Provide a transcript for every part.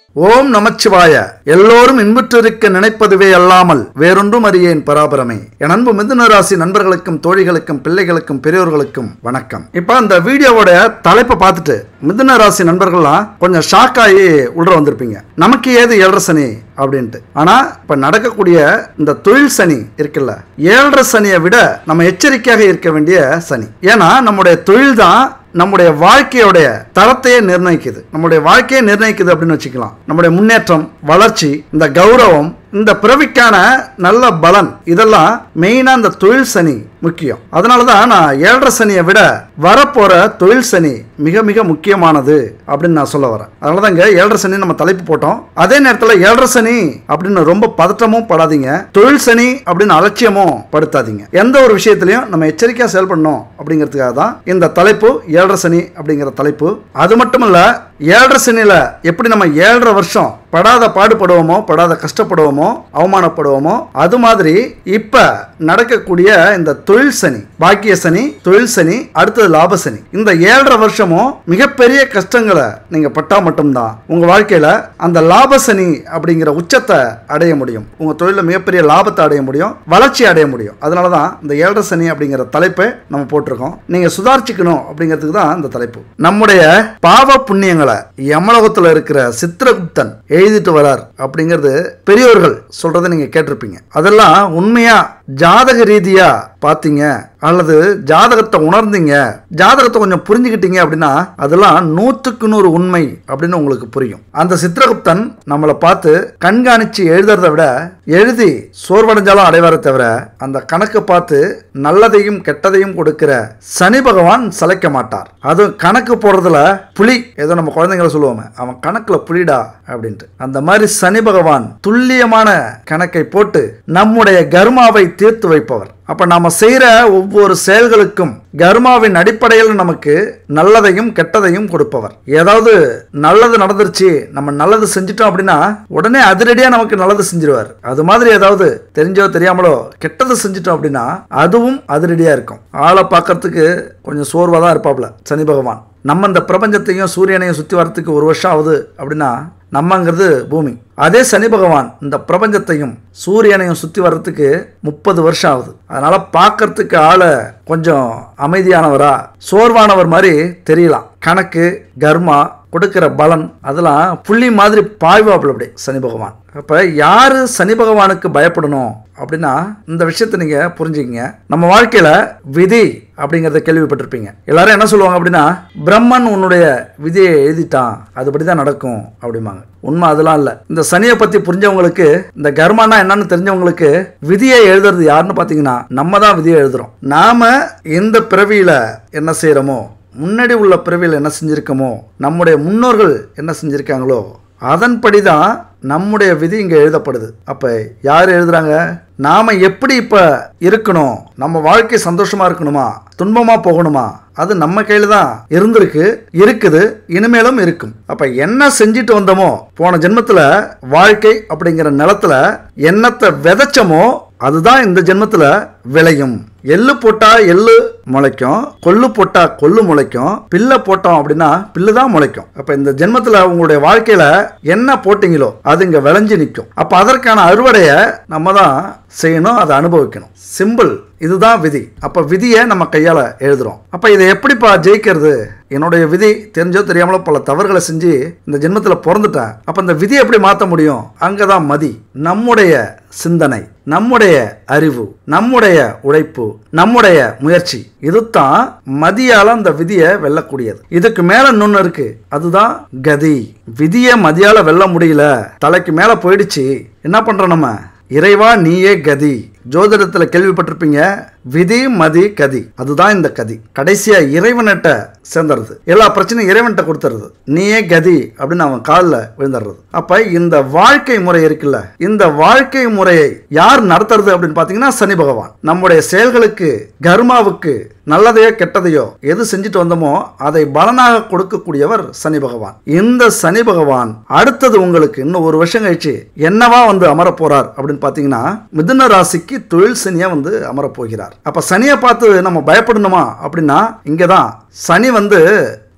ஓம் நமச்சிவாய. எல்லோரும் இன்புற்றிருக்க நினைப்பதுவே அல்லாமல் வேறொன்றும் அறியேன் பராபரமே. என் அன்பு மிதுன ராசி நண்பர்களுக்கும் தோழிகளுக்கும் பிள்ளைகளுக்கும் பெரியோர்களுக்கும் வணக்கம். இப்ப அந்த வீடியோவோட தலைப்பை பார்த்துட்டு மிதுன ராசி நண்பர்கள்லாம் கொஞ்சம் ஷாக் ஆகி உள்ள வந்திருப்பீங்க. நமக்கு ஏது ஏழரை சனி அப்படின்ட்டு. ஆனா இப்ப நடக்கக்கூடிய இந்த தொழில் சனி இருக்குல்ல, ஏழரை சனியை விட நம்ம எச்சரிக்கையாக இருக்க வேண்டிய சனி. ஏன்னா நம்முடைய தொழில் தான் நம்முடைய வாழ்க்கையோடைய தரத்தையே நிர்ணயிக்குது. நம்முடைய வாழ்க்கையை நிர்ணயிக்குது அப்படின்னு வச்சுக்கலாம். நம்முடைய முன்னேற்றம், வளர்ச்சி, இந்த கௌரவம், இந்த பிறவிக்கான நல்ல பலன், இதெல்லாம் மெயினா இந்த தொழில் சனி முக்கியம். அதனாலதான் நான் ஏழரை சனியை விட வரப்போற தொழில் சனி மிக மிக முக்கியமானது அப்படின்னு நான் சொல்ல வரேன். அதனாலதாங்க ஏழரை சனி நம்ம தலைப்பு போட்டோம். அதே நேரத்தில் ஏழரை சனி அப்படின்னு ரொம்ப பதற்றமும் படாதீங்க, தொழில் சனி அப்படின்னு அலட்சியமும் படுத்தாதீங்க. எந்த ஒரு விஷயத்திலையும் நம்ம எச்சரிக்கையா செயல்படணும் அப்படிங்கிறதுக்காக தான் இந்த தலைப்பு ஏழரை சனி அப்படிங்கிற தலைப்பு. அது மட்டும் இல்ல, ஏழரை சனியில எப்படி நம்ம ஏழரை வருஷம் படாத பாடுபடுவோமோ, படாத கஷ்டப்படுவோமோ, அவமானப்படுவோமோ, அது மாதிரி இப்ப நடக்கக்கூடிய இந்த தொழில் சனி, பாக்கிய சனி, தொழில் சனி, அடுத்தது லாப சனி, இந்த ஏழரை வருஷமும் மிகப்பெரிய கஷ்டங்களை நீங்க பட்டா மட்டும்தான் உங்க வாழ்க்கையில அந்த லாப சனி அப்படிங்கிற உச்சத்தை அடைய முடியும். உங்க தொழில மிகப்பெரிய லாபத்தை அடைய முடியும், வளர்ச்சி அடைய முடியும். அதனாலதான் இந்த ஏழரை சனி அப்படிங்கிற தலைப்பை நம்ம போட்டிருக்கோம். நீங்க சுதாரிச்சுக்கணும் அப்படிங்கிறதுக்கு தான் இந்த தலைப்பு. நம்முடைய பாவ புண்ணியங்களை யமலோகத்தில் இருக்கிற சித்திரகுப்தன் எழுதிட்டு வரார் அப்படிங்கிறது பெரியோர்கள் சொல்றதை நீங்க கேட்டிருப்பீங்க. அதெல்லாம் உண்மையா ஜாதக ரீதியா பாத்தீங்க அல்லது ஜாதகத்தை உணர்ந்தீங்க, ஜாதகத்தை கொஞ்சம் புரிஞ்சுக்கிட்டீங்க அப்படின்னா அதெல்லாம் 100க்கு 100 உண்மை அப்படின்னு உங்களுக்கு புரியும். அந்த சித்திரகுப்தன் நம்மளை பார்த்து கண்காணிச்சு எழுதுறதை விட எழுதி சோர்வடைஞ்சாலும் அடைவாரை தவிர அந்த கணக்கு பார்த்து நல்லதையும் கெட்டதையும் கொடுக்கிற சனி பகவான் சளைக்க மாட்டார். அது கணக்கு போடுறதுல புலி, ஏதோ நம்ம குழந்தைங்களை சொல்லுவோமே, அவன் கணக்குல புலிடா அப்படின்ட்டு, அந்த மாதிரி சனி பகவான் துல்லியமான கணக்கை போட்டு நம்முடைய கர்மாவை தீர்த்து வைப்பவர். அப்ப நாம செய்யற ஒவ்வொரு செயல்களுக்கும் கர்மாவின் அடிப்படையில் நமக்கு நல்லதையும் கெட்டதையும் கொடுப்பவர். ஏதாவது நல்லது நடந்துருச்சு, நம்ம நல்லது செஞ்சிட்டோம் அப்படின்னா உடனே அதிரடியா நமக்கு நல்லது செஞ்சிருவார். அது மாதிரி ஏதாவது தெரிஞ்சோ தெரியாமலோ கெட்டது செஞ்சிட்டோம் அப்படின்னா அதுவும் அதிரடியா இருக்கும். ஆளை பார்க்கறதுக்கு கொஞ்சம் சோர்வா தான் இருப்பாப்ல சனி பகவான். நம்ம இந்த பிரபஞ்சத்தையும் சூரியனையும் சுற்றி வரத்துக்கு 1 வருஷம் ஆகுது அப்படின்னா நம்மங்கிறது பூமி. அதே சனி பகவான் இந்த பிரபஞ்சத்தையும் சூரியனையும் சுற்றி வர்றதுக்கு 30 வருஷம் ஆகுது. அதனால பார்க்கறதுக்கு ஆளை கொஞ்சம் அமைதியானவரா, சோர்வானவர் மாதிரி தெரியலாம். கணக்கு, கர்மா, கொடுக்கிற பலன் அதெல்லாம் புள்ளி மாதிரி பாய்வாப்புல அப்படி சனி பகவான். அப்ப யாரு சனி பகவானுக்கு பயப்படணும் அப்படின்னா இந்த விஷயத்தை நீங்க புரிஞ்சுக்கங்க. நம்ம வாழ்க்கையில விதி அப்படிங்கறத கேள்விப்பட்டிருப்பீங்க. எல்லாரும் என்ன சொல்லுவாங்க அப்படின்னா, பிரம்மன் உன்னுடைய விதியை எழுதிட்டான், அதுபடிதான் நடக்கும் அப்படிம்பாங்க. உண்மை அதெல்லாம் இல்ல. இந்த சனியை பத்தி புரிஞ்சவங்களுக்கு, இந்த கர்மானா என்னன்னு தெரிஞ்சவங்களுக்கு, விதியை எழுதுறது யாருன்னு பாத்தீங்கன்னா நம்ம தான் விதியை எழுதுறோம். நாம இந்த பிறவியில என்ன செய்யறோமோ, முன்னாடி உள்ள பிறவியில் என்ன செஞ்சிருக்கோமோ, நம்முடைய முன்னோர்கள் என்ன செஞ்சிருக்காங்களோ அதன்படிதான் நம்முடைய விதி இங்க எழுதப்படுது. அப்ப யார் எழுதுறாங்க? நாம எப்படி இப்ப இருக்கணும், நம்ம வாழ்க்கை சந்தோஷமா இருக்கணுமா, துன்பமா போகணுமா, அது நம்ம கையில தான் இருந்திருக்கு, இருக்குது, இனிமேலும் இருக்கும். அப்ப என்ன செஞ்சிட்டு வந்தோமோ, போன ஜென்மத்துல வாழ்க்கை அப்படிங்கிற நிலத்துல என்னத்தை விதைச்சமோ அதுதான் இந்த ஜென்மத்துல விளையும். எள்ளு போட்டா எள்ளு முளைக்கும், கொள்ளு போட்டா கொள்ளு முளைக்கும், பில்லை போட்டோம் அப்படின்னா பில்லு தான் முளைக்கும். அப்ப இந்த ஜென்மத்துல உங்களுடைய வாழ்க்கையில என்ன போட்டீங்களோ அது இங்க விளைஞ்சு நிற்கும். அப்ப அதற்கான அறுவடையை நம்ம தான் செய்யணும், அதை அனுபவிக்கணும். சிம்பிள், இதுதான் விதி. அப்ப விதியை நம்ம கையால எழுதுறோம். அப்ப இதை எப்படிப்பா ஜெயிக்கிறது? என்னுடைய விதி தெரிஞ்சோ தெரியாமலோ பல தவறுகளை செஞ்சு இந்த ஜென்மத்துல பிறந்துட்டேன். அப்ப இந்த விதியை எப்படி மாற்ற முடியும்? அங்கதான் மதி. நம்முடைய சிந்தனை, நம்முடைய அறிவு, நம்முடைய உழைப்பு, நம்முடைய முயற்சி, இதுதான் மதியால அந்த விதியை வெல்லக்கூடியது. இதுக்கு மேல இன்னொன்னு இருக்கு, அதுதான் கதி. விதியை மதியால வெல்ல முடியல, தலைக்கு மேல போயிடுச்சு, என்ன பண்றோம் நம்ம? இறைவா நீயே கதி. ஜோதிடத்துல கேள்விப்பட்டிருப்பீங்க, விதி மதி கதி, அதுதான் இந்த கதி. கடைசியா இறைவன்கிட்ட சேர்ந்துறது, எல்லா பிரச்சனையும் இறைவன்கிட்ட கொடுத்துறது, நீயே கதி அப்படின்னு அவன் காலில் விழுந்துடுறது. அப்ப இந்த வாழ்க்கை முறை இருக்குல்ல, இந்த வாழ்க்கை முறையை யார் நடத்துறது அப்படின்னு பாத்தீங்கன்னா சனி பகவான். நம்முடைய செயல்களுக்கு, கர்மாவுக்கு, நல்லதையோ கெட்டதையோ எது செஞ்சுட்டு வந்தோமோ அதை பலனாக கொடுக்கக்கூடியவர் சனி பகவான். இந்த சனி பகவான் அடுத்தது உங்களுக்கு இன்னும் 1 வருஷம் கழிச்சு என்னவா வந்து அமர போறார் அப்படின்னு பாத்தீங்கன்னா மிதுன ராசிக்கு தொழில் சனியா வந்து அமர போகிறார். அப்ப சனியை பார்த்து நம்ம பயப்படணுமா அப்படின்னா இங்கதான் சனி வந்து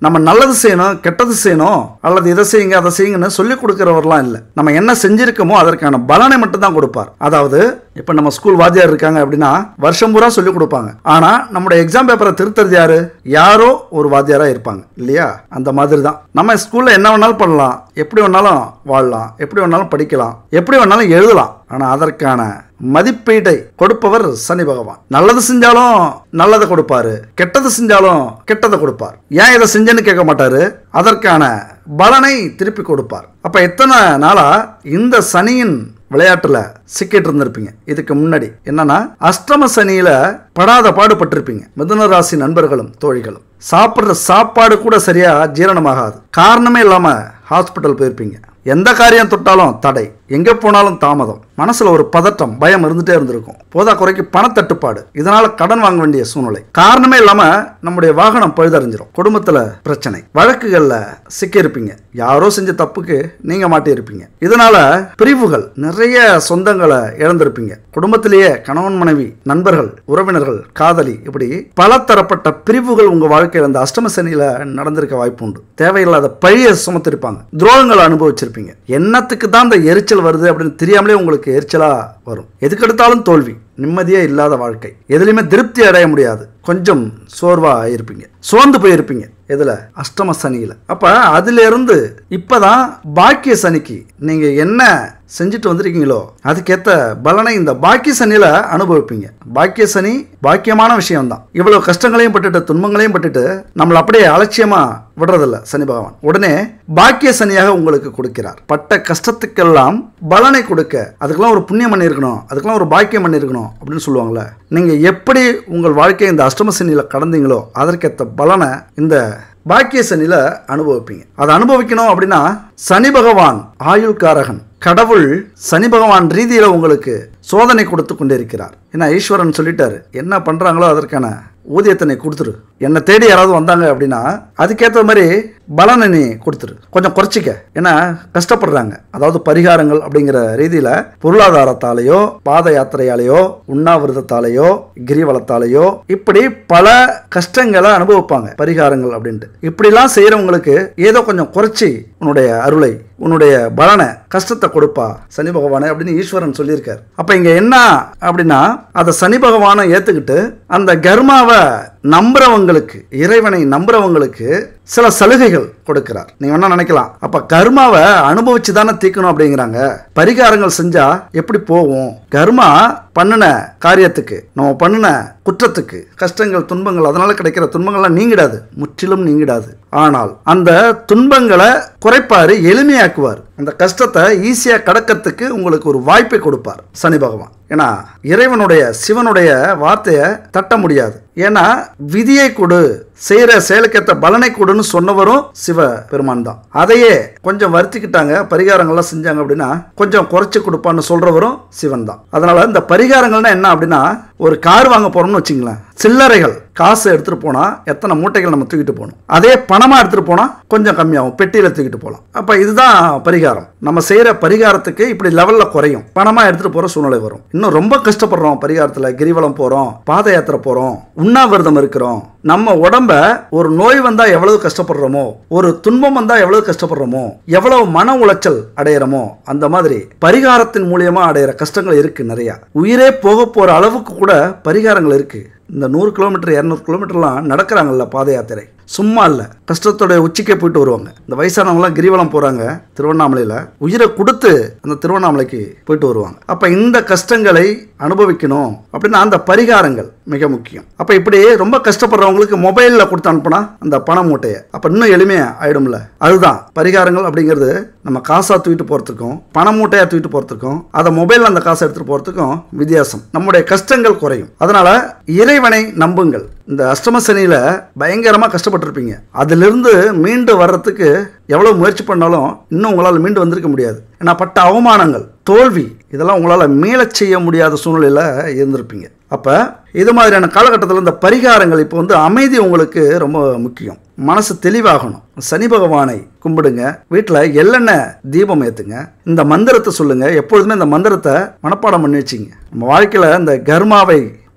நம்ம நல்லது செய்யணும் கெட்டது செய்யணும் அல்லது இதை செய்யுங்க அதை செய்யுங்கன்னு சொல்லிக் கொடுக்கிறவர்லாம் இல்லை. நம்ம என்ன செஞ்சிருக்கோமோ அதற்கான பலனை மட்டும் தான் கொடுப்பார். அதாவது இப்ப நம்ம ஸ்கூல் வாத்தியார் இருக்காங்க அப்படின்னா வருஷம் பூரா சொல்லிக் கொடுப்பாங்க. ஆனா நம்முடைய எக்ஸாம் பேப்பரை திருத்தறது யாரு? யாரோ ஒரு வாத்தியாரா இருப்பாங்க இல்லையா? அந்த மாதிரி தான் நம்ம ஸ்கூல்ல என்ன வேணாலும் பண்ணலாம், எப்படி வேணாலும் வாழலாம், எப்படி வேணாலும் படிக்கலாம், எப்படி வேணாலும் எழுதலாம். ஆனா அதற்கான மதிப்பீட்டை கொடுப்பவர் சனி பகவான். நல்லது செஞ்சாலும் நல்லதை கொடுப்பாரு, கெட்டது செஞ்சாலும் கெட்டதை கொடுப்பார். ஏன் இதை செஞ்சேன்னு கேட்க மாட்டாரு, அதற்கான பலனை திருப்பி கொடுப்பார். அப்ப எத்தனை நாளா இந்த சனியின் விளையாட்டுல சிக்கிட்டு இருந்திருப்பீங்க. இதுக்கு முன்னாடி என்னன்னா அஷ்டம சனியில படாத பாடுபட்டிருப்பீங்க. மிதுன ராசி நண்பர்களும் தோழிகளும் சாப்பிடுற சாப்பாடு கூட சரியா ஜீரணமாகாது. காரணமே இல்லாம ஹாஸ்பிட்டல் போயிருப்பீங்க. எந்த காரியம் தொட்டாலும் தடை, எங்க போனாலும் தாமதம், மனசுல ஒரு பதட்டம் பயம் இருந்துட்டே இருந்திருக்கும். போதா குறைக்கு பணத்தட்டுப்பாடு, இதனால கடன் வாங்க வேண்டிய சூழ்நிலை. காரணமே இல்லாம நம்முடைய வாகனம் பழுதறிஞ்சிடும். குடும்பத்துல பிரச்சனை, வழக்குகள்ல சிக்கியிருப்பீங்க. யாரோ செஞ்ச தப்புக்கு நீங்க மாட்டியிருப்பீங்க. இதனால பிரிவுகள், நிறைய சொந்தங்களை இழந்திருப்பீங்க. குடும்பத்திலேயே கணவன் மனைவி, நண்பர்கள், உறவினர்கள், காதலி, இப்படி பல தரப்பட்ட பிரிவுகள் உங்க வாழ்க்கையில் அந்த அஷ்டம சனியில நடந்திருக்க வாய்ப்பு உண்டு. தேவையில்லாத பழிய சுமத்திருப்பாங்க, துரோகங்களை அனுபவிச்சிருப்பீங்க. என்னத்துக்கு தான் இந்த எரிச்சல் வருது அப்படின்னு தெரியாமலே உங்களுக்கு எரிச்சலா வரும். எதுக்கெடுத்தாலும் தோல்வி, நிம்மதியே இல்லாத வாழ்க்கை, எதுலையுமே திருப்தி அடைய முடியாது. கொஞ்சம் சோர்வா இருப்பீங்க, சோர்ந்து போயிருப்பீங்க. எதுல? அஷ்டம சனியில. அப்ப அதுல இருந்து இப்பதான் பாக்கிய சனிக்கு நீங்க என்ன செஞ்சுட்டு வந்திருக்கீங்களோ அதுக்கேத்த பலனை இந்த பாக்கிய சனியில அனுபவிப்பீங்க. பாக்கிய சனி பாக்கியமான விஷயம் தான். இவ்வளவு கஷ்டங்களையும் பட்டுட்டு துன்பங்களையும் பட்டுட்டு நம்மளை அப்படியே அலட்சியமா விடுறதில்ல சனி பகவான். உடனே பாக்கிய சனியாக உங்களுக்கு கொடுக்கிறார். பட்ட கஷ்டத்துக்கெல்லாம் பலனை கொடுக்க, அதுக்கெல்லாம் ஒரு புண்ணியம் பண்ணி இருக்கணும், அதுக்கெல்லாம் ஒரு பாக்கியம் பண்ணி இருக்கணும் அப்படின்னு சொல்லுவாங்கல்ல. நீங்க எப்படி உங்கள் வாழ்க்கையை இந்த அஷ்டம சனியில கடந்தீங்களோ அதற்கேற்ற பலனை இந்த பாக்கிய சனியில அனுபவிப்பீங்க. அதை அனுபவிக்கணும் அப்படின்னா சனி பகவான் ஆயுள்காரகன், கடவுள் சனி பகவான் ரீதியில உங்களுக்கு சோதனை கொடுத்து கொண்டிருக்கிறார். ஏன்னா ஈஸ்வரன் சொல்லிட்டாரு, என்ன பண்றாங்களோ அதற்கான ஊதியத்தை கொடுத்துரு. என்னை தேடி யாராவது வந்தாங்க அப்படின்னா அதுக்கேற்ற மாதிரி பலனை நீ கொடுத்துரு, கொஞ்சம் குறைச்சிக்க. ஏன்னா கஷ்டப்படுறாங்க. அதாவது பரிகாரங்கள் அப்படிங்கிற ரீதியில பொருளாதாரத்தாலேயோ, பாத யாத்திரையாலேயோ, உண்ணாவிரதத்தாலேயோ, கிரிவலத்தாலேயோ இப்படி பல கஷ்டங்களை அனுபவிப்பாங்க பரிகாரங்கள் அப்படின்ட்டு. இப்படிலாம் செய்யறவங்களுக்கு ஏதோ கொஞ்சம் குறைச்சி உன்னுடைய அருளை, உன்னுடைய பலனை, கஷ்டத்தை கொடுப்பா சனி பகவானே அப்படின்னு ஈஸ்வரன் சொல்லியிருக்காரு. அப்ப இங்க என்ன அப்படின்னா அதை சனி பகவானை ஏத்துக்கிட்டு அந்த கர்மாவை நம்புறவங்களுக்கு, இறைவனை நம்புறவங்களுக்கு சில சலுகைகள் கொடுக்கிறார். நீங்க என்ன நினைக்கலாம், அப்ப கர்மாவை அனுபவிச்சு தானே தீக்கணும் அப்படிங்கிறாங்க, பரிகாரங்கள் செஞ்சா எப்படி போகும்? கர்மா பண்ணின காரியத்துக்கு, நம்ம பண்ணின குற்றத்துக்கு, கஷ்டங்கள் துன்பங்கள் அதனால கிடைக்கிற துன்பங்கள்லாம் நீங்கிடாது, முற்றிலும் நீங்கிடாது. ஆனால் அந்த துன்பங்களை குறைப்பாரு, எளிமையாக்குவார். அந்த கஷ்டத்தை ஈஸியா கடக்கிறதுக்கு உங்களுக்கு ஒரு வாய்ப்பை கொடுப்பார் சனி பகவான். ஏன்னா இறைவனுடைய, சிவனுடைய வார்த்தையை தட்ட முடியாது. ஏன்னா விதியை கொடு, செய்யற செயலுக்கேற்ற பலனை கொடுன்னு சொன்னவரும் சிவ பெருமான் தான். அதையே கொஞ்சம் வருத்திக்கிட்டாங்க, பரிகாரங்கள்லாம் செஞ்சாங்க அப்படின்னா கொஞ்சம் குறைச்சு கொடுப்பான்னு சொல்றவரும் சிவன் தான். அதனால இந்த பரிகாரங்கள்னா என்ன அப்படின்னா, ஒரு கார் வாங்க போறோம்னு வச்சுங்களேன், சில்லறைகள் காசு எடுத்துட்டு போனா எத்தனை மூட்டைகள் நம்ம தூக்கிட்டு போகணும், அதே பணமா எடுத்துட்டு போனா கொஞ்சம் கம்மியாகும், பெட்டியில தூக்கிட்டு போகலாம். அப்ப இதுதான் பரிகாரம். நம்ம செய்யற பரிகாரத்துக்கு இப்படி லெவல்ல குறையும், பணமா எடுத்துட்டு போற சூழ்நிலை வரும். இன்னும் ரொம்ப கஷ்டப்படுறோம் பரிகாரத்துல, கிரிவலம் போறோம், பாத யாத்திரை போறோம், உண்ணாவிரதம் இருக்கிறோம். நம்ம உடம்ப ஒரு நோய் வந்தா எவ்வளவு கஷ்டப்படுறோமோ, ஒரு துன்பம் வந்தா எவ்வளவு கஷ்டப்படுறோமோ, எவ்வளவு மன உளைச்சல் அடையிறோமோ, அந்த மாதிரி பரிகாரத்தின் மூலியமா அடையிற கஷ்டங்கள் இருக்கு நிறைய. உயிரே போக போற அளவுக்கு கூட பரிகாரங்கள் இருக்கு. இந்த 100 கிலோமீட்டர் 200 கிலோமீட்டர்லாம் நடக்கிறாங்கல்ல பாத யாத்திரை, சும்மா இல்லை, கஷ்டத்தோட உச்சிக்கே போயிட்டு வருவாங்க. இந்த வயசானவங்களாம் கிரிவலம் போறாங்க திருவண்ணாமலையில, உயிரை கொடுத்து அந்த திருவண்ணாமலைக்கு போயிட்டு வருவாங்க. அப்ப இந்த கஷ்டங்களை அனுபவிக்கணும் அப்படின்னா அந்த பரிகாரங்கள் மிக முக்கியம். அப்ப இப்படி ரொம்ப கஷ்டப்படுறவங்களுக்கு மொபைல்ல கொடுத்து அனுப்புனா அந்த பண மூட்டையை அப்ப இன்னும் எளிமையா ஆயிடும்ல. அதுதான் பரிகாரங்கள் அப்படிங்கிறது. நம்ம காசா தூக்கிட்டு போறதுக்கும் பண மூட்டையா தூக்கிட்டு போறதுக்கும், அதை மொபைல்ல அந்த காசை எடுத்துட்டு போறதுக்கும் வித்தியாசம். நம்முடைய கஷ்டங்கள் குறையும். அதனால இறைவனை நம்புங்கள். இந்த அஷ்டம சனியில பயங்கரமா கஷ்டப்பட்டிருப்பீங்க, அதிலிருந்து மீண்டு வர்றதுக்கு எவ்வளவு முயற்சி பண்ணாலும் இன்னும் உங்களால் மீண்டு வந்திருக்க முடியாது. ஏன்னா பட்ட அவமானங்கள், தோல்வி, இதெல்லாம் உங்களால் மீளச் செய்ய முடியாத சூழ்நிலையில இருந்திருப்பீங்க. அப்ப இது மாதிரியான காலகட்டத்தில் இந்த பரிகாரங்கள் இப்போ அமைதி உங்களுக்கு ரொம்ப முக்கியம். மனசு தெளிவாகணும். சனி பகவானை கும்பிடுங்க, வீட்டில் எள்ளெண்ணெய் தீபம் ஏற்றுங்க, இந்த மந்திரத்தை சொல்லுங்க. எப்பொழுதுமே இந்த மந்திரத்தை மனப்பாடம் பண்ணி வச்சுங்க. நம்ம வாழ்க்கையில் இந்த கர்மாவை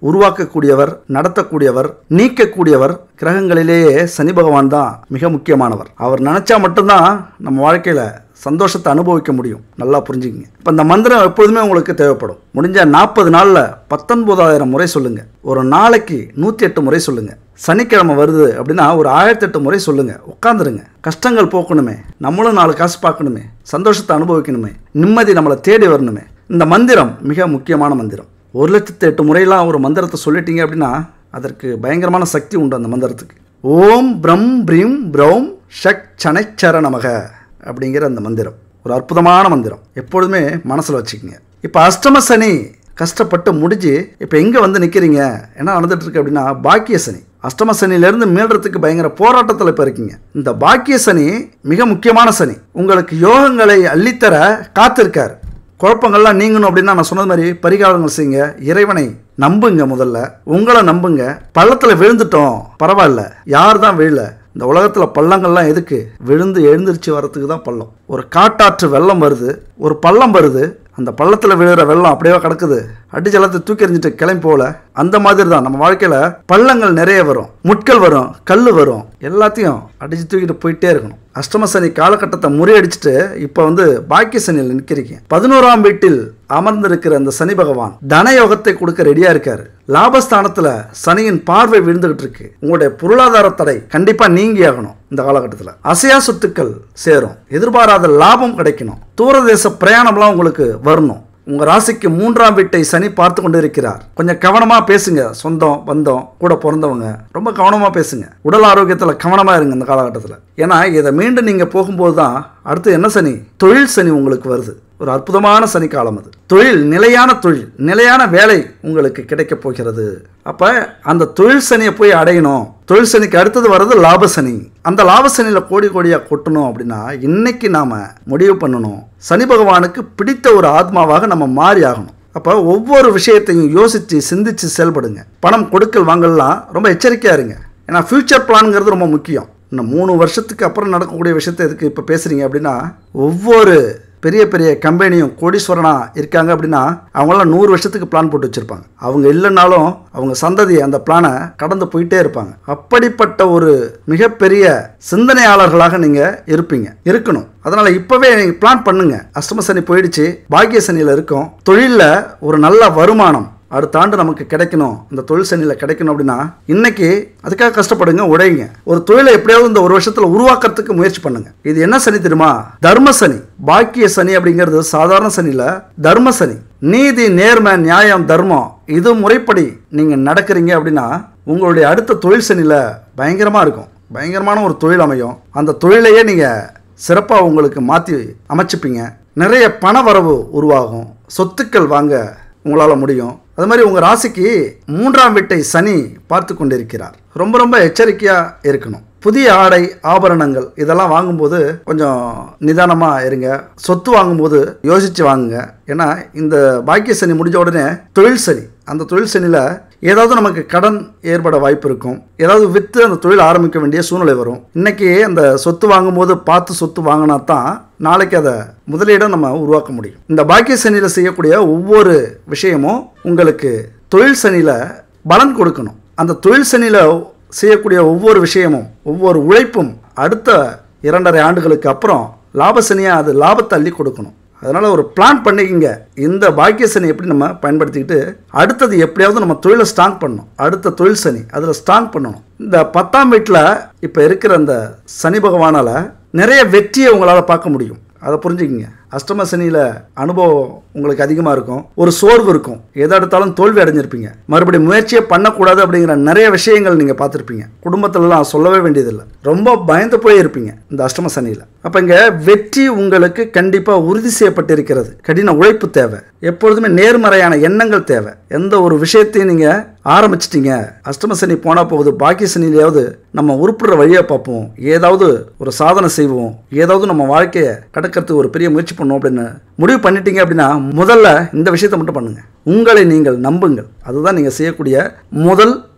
உருவாக்கக்கூடியவர், நடத்தக்கூடியவர், நீக்கக்கூடியவர். கிரகங்களிலேயே சனி பகவான் தான் மிக முக்கியமானவர். அவர் நினைச்சா மட்டும்தான் நம்ம வாழ்க்கையில சந்தோஷத்தை அனுபவிக்க முடியும். நல்லா புரிஞ்சுக்கங்க. இப்போ இந்த மந்திரம் எப்பொழுதுமே உங்களுக்கு தேவைப்படும். முடிஞ்ச 40 நாளில் 19,000 முறை சொல்லுங்க. ஒரு நாளைக்கு 108 முறை சொல்லுங்க. சனிக்கிழமை வருது அப்படின்னா ஒரு 1008 முறை சொல்லுங்க. உட்காந்துருங்க. கஷ்டங்கள் போக்கணுமே, நம்மளும் 4 காசு பார்க்கணுமே, சந்தோஷத்தை அனுபவிக்கணுமே, நிம்மதி நம்மளை தேடி வரணுமே. இந்த மந்திரம் மிக முக்கியமான மந்திரம். 1,08 முறையெல்லாம் ஒரு மந்திரத்தை சொல்லிட்டீங்க அப்படின்னா அதற்கு பயங்கரமான சக்தி உண்டு. அந்த மந்திரத்துக்கு ஓம் பிரம் பிரீம் பிரௌம் ஷக் சனைச்சர நமக அப்படிங்கிற அந்த மந்திரம் ஒரு அற்புதமான மந்திரம். எப்பொழுதுமே மனசில் வச்சுக்கோங்க. இப்போ அஷ்டம சனி கஷ்டப்பட்டு முடிஞ்சு இப்போ எங்கே வந்து நிற்கிறீங்க, என்ன நடந்துட்டு இருக்கு அப்படின்னா பாக்கிய சனி. அஷ்டம சனியிலேருந்து மீள்றதுக்கு பயங்கர போராட்டத்தில் இப்போ இருக்கீங்க. இந்த பாக்கிய சனி மிக முக்கியமான சனி. உங்களுக்கு யோகங்களை அள்ளித்தர காத்திருக்கார். குழப்பங்கள்லாம் நீங்கணும் அப்படின்னா நான் சொன்னது மாதிரி பரிகாரங்கள் செய்யுங்க. இறைவனை நம்புங்க. முதல்ல உங்களை நம்புங்க. பள்ளத்தில் விழுந்துட்டோம், பரவாயில்ல. யார் தான் விழல? இந்த உலகத்தில் பள்ளங்கள்லாம் எதுக்கு? விழுந்து எழுந்திரிச்சு வரத்துக்கு தான் பள்ளம். ஒரு காட்டாற்று வெள்ளம் வருது, ஒரு பள்ளம் வருது, அந்த பள்ளத்தில் விழுகிற வெள்ளம் அப்படியே கிடக்குது, அடி ஜலத்தை தூக்கி எறிஞ்சிட்டு கிளம்பி போல. அந்த மாதிரி தான் நம்ம வாழ்க்கையில் பள்ளங்கள் நிறைய வரும், முட்கள் வரும், கல் வரும், எல்லாத்தையும் அடிச்சு தூக்கிட்டு போயிட்டே இருக்கணும். அஷ்டம சனி காலகட்டத்தை முறியடிச்சுட்டு இப்போ வந்து பாக்கிய சனியில் நிற்கிறீங்க. 11ஆம் வீட்டில் அமர்ந்திருக்கிற அந்த சனி பகவான் தனயோகத்தை கொடுக்க ரெடியா இருக்காரு. லாபஸ்தானத்துல சனியின் பார்வை விழுந்துகிட்டு இருக்கு. உங்களுடைய பொருளாதார தடை கண்டிப்பா நீங்கி ஆகணும். இந்த காலகட்டத்தில் அசையா சொத்துக்கள் சேரும், எதிர்பாராத லாபம் கிடைக்கணும், தூரதேச பிரயாணம்லாம் உங்களுக்கு வரணும். உங்க ராசிக்கு 3ஆம் வீட்டை சனி பார்த்து கொண்டு இருக்கிறார். கொஞ்சம் கவனமா பேசுங்க. சொந்தம் பந்தம் கூட பிறந்தவங்க ரொம்ப கவனமா பேசுங்க. உடல் ஆரோக்கியத்தில் கவனமா இருங்க இந்த காலகட்டத்தில். ஏன்னா இதை மீண்டும் நீங்க போகும்போது தான் அடுத்து என்ன சனி? தொழில் சனி உங்களுக்கு வருது. ஒரு அற்புதமான சனி காலம் அது. தொழில், நிலையான தொழில், நிலையான வேலை உங்களுக்கு கிடைக்க போகிறது. அப்ப அந்த தொழில் சனியை போய் அடையணும். தொழில் சனிக்கு அடுத்தது வர்றது லாப சனி. அந்த லாப சனியில கோடி கோடியா கொட்டணும் அப்படின்னா இன்னைக்கு நாம முடிவு பண்ணணும். சனி பகவானுக்கு பிடித்த ஒரு ஆத்மாவாக நம்ம மாறி ஆகணும். அப்போ ஒவ்வொரு விஷயத்தையும் யோசித்து சிந்திச்சு செயல்படுங்க. பணம் கொடுக்கல் வாங்கலாம் ரொம்ப எச்சரிக்கையா இருங்க. ஏன்னா ஃபியூச்சர் பிளான்ங்கிறது ரொம்ப முக்கியம். இன்னும் 3 வருஷத்துக்கு அப்புறம் நடக்கக்கூடிய விஷயத்தை எதுக்கு இப்போ பேசுறீங்க அப்படின்னா, ஒவ்வொரு பெரிய பெரிய கம்பெனியும் கோடீஸ்வரனா இருக்காங்க அப்படின்னா அவங்களாம் 100 வருஷத்துக்கு பிளான் போட்டு வச்சிருப்பாங்க. அவங்க இல்லைன்னாலும் அவங்க சந்ததி அந்த பிளானை கடந்து போயிட்டே இருப்பாங்க. அப்படிப்பட்ட ஒரு மிகப்பெரிய சிந்தனையாளர்களாக நீங்க இருக்கணும். அதனால இப்பவே நீங்க பிளான் பண்ணுங்க. அஷ்டம சனி போயிடுச்சு, பாக்கிய சனியில இருக்கும். தொழிலில் ஒரு நல்ல வருமானம் அடுத்த ஆண்டு நமக்கு கிடைக்கணும், இந்த தொழில் சனியில் கிடைக்கணும் அப்படின்னா இன்னைக்கு அதுக்காக கஷ்டப்படுங்க, உடையுங்க. ஒரு தொழிலை எப்படியாவது இந்த 1 வருஷத்தில் உருவாக்குறதுக்கு முயற்சி பண்ணுங்க. இது என்ன சனி தெரியுமா? தர்ம சனி. பாக்கிய சனி அப்படிங்கிறது சாதாரண சனியில தர்ம சனி. நீதி, நேர்மை, நியாயம், தர்மம் இது முறைப்படி நீங்க நடக்கிறீங்க அப்படின்னா உங்களுடைய அடுத்த தொழில் சனியில பயங்கரமா இருக்கும். பயங்கரமான ஒரு தொழில் அமையும். அந்த தொழிலையே நீங்க சிறப்பாக உங்களுக்கு மாற்றி அமைச்சுப்பீங்க. நிறைய பண வரவு உருவாகும். சொத்துக்கள் வாங்க உங்களால் முடியும். அது மாதிரி உங்கள் ராசிக்கு 3ஆம் வீட்டை சனி பார்த்து கொண்டிருக்கிறார். ரொம்ப ரொம்ப எச்சரிக்கையாக இருக்கணும். புதிய ஆடை, ஆபரணங்கள் இதெல்லாம் வாங்கும்போது கொஞ்சம் நிதானமாக இருங்க. சொத்து வாங்கும்போது யோசித்து வாங்குங்க. ஏன்னா இந்த பாக்கிய சனி முடிஞ்ச உடனே தொழில் சனி. அந்த தொழில் சனியில் ஏதாவது நமக்கு கடன் ஏற்பட வாய்ப்பு இருக்கும். ஏதாவது விற்று அந்த தொழில் ஆரம்பிக்க வேண்டிய சூழ்நிலை வரும். இன்னைக்கு அந்த சொத்து வாங்கும்போது பார்த்து சொத்து வாங்கினா தான் நாளைக்கு அதை முதலீடம் நம்ம உருவாக்க முடியும். இந்த பாக்கிய சனியில் செய்யக்கூடிய ஒவ்வொரு விஷயமும் உங்களுக்கு தொழில் சனியில் பலன் கொடுக்கணும். அந்த தொழில் சனியில் செய்யக்கூடிய ஒவ்வொரு விஷயமும், ஒவ்வொரு உழைப்பும் அடுத்த 2.5 ஆண்டுகளுக்கு அப்புறம் லாப சனியாக அது லாபத்தை அள்ளி கொடுக்கணும். அதனால் ஒரு பிளான் பண்ணிக்கிங்க. இந்த பாக்கிய சனி எப்படி நம்ம பயன்படுத்திக்கிட்டு அடுத்தது எப்படியாவது நம்ம தொழிலை ஸ்ட்ராங் பண்ணணும். அடுத்த தொழில் சனி அதில் ஸ்ட்ராங் பண்ணணும். இந்த 10ஆம் வீட்டில் இப்போ இருக்கிற அந்த சனி பகவானால் நிறைய வெற்றியை உங்களால் பார்க்க முடியும். அதை புரிஞ்சுக்கிங்க. அஷ்டம சனியில் அனுபவம் உங்களுக்கு அதிகமாக இருக்கும். ஒரு சோர்வு இருக்கும். எதை எடுத்தாலும் தோல்வி அடைஞ்சிருப்பீங்க. மறுபடியும் முயற்சியே பண்ணக்கூடாது அப்படிங்கிற நிறைய விஷயங்கள் நீங்கள் பார்த்துருப்பீங்க. குடும்பத்திலலாம் சொல்லவே வேண்டியதில்லை. ரொம்ப பயந்து போய் இருப்பீங்க இந்த அஷ்டம சனியில். அப்போ இங்கே வெற்றி உங்களுக்கு கண்டிப்பாக உறுதி செய்யப்பட்டிருக்கிறது. கடின உழைப்பு தேவை. எப்பொழுதுமே நேர்மறையான எண்ணங்கள் தேவை. எந்த ஒரு விஷயத்தையும் நீங்கள் ஆரம்பிச்சிட்டிங்க, அஷ்டம சனி போனால் போகுது, பாக்கிய சனியிலையாவது நம்ம உருப்புற வழியை பார்ப்போம், ஏதாவது ஒரு சாதனை செய்வோம், ஏதாவது நம்ம வாழ்க்கையை கடக்கிறதுக்கு ஒரு பெரிய முயற்சி பண்ணுவோம் அப்படின்னு முடிவு பண்ணிட்டீங்க அப்படின்னா முதல்ல இந்த விஷயத்தை மட்டும் பண்ணுங்க. உங்களை நீங்கள் நம்புங்கள். அதுதான் நீங்கள் செய்யக்கூடிய முதல்